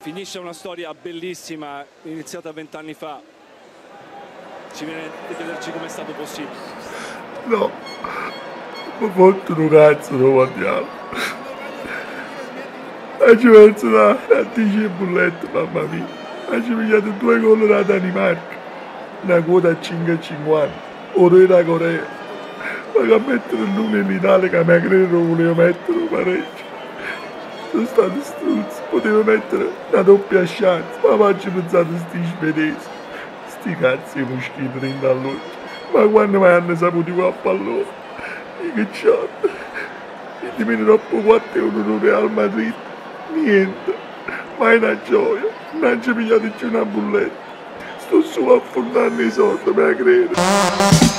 Finisce una storia bellissima, iniziata 20 anni fa. Ci viene di chiederci com'è stato possibile. No, mi ho fatto un cazzo di mondiale. E ci penso da 10 bollette, mamma mia. E ci pigliato 2 gol da Danimarca. Una quota a 5,50. Ora da Corea. Ma che mettere l'uno in Italia che mi credo volevo mettere un pareggio. Sono stato struzzo, potevo mettere una doppia chance, ma faccio pensare a sti svedesi. Sti cazzi di moschiti dentro all'occhio. Ma quando mi hanno saputo qua a pallone? Che c'ho? E di meno troppo 4 € Real Madrid. Niente. Ma è una gioia. Non ci pigliate più una bolletta. Sto solo affondando i soldi, me la credo.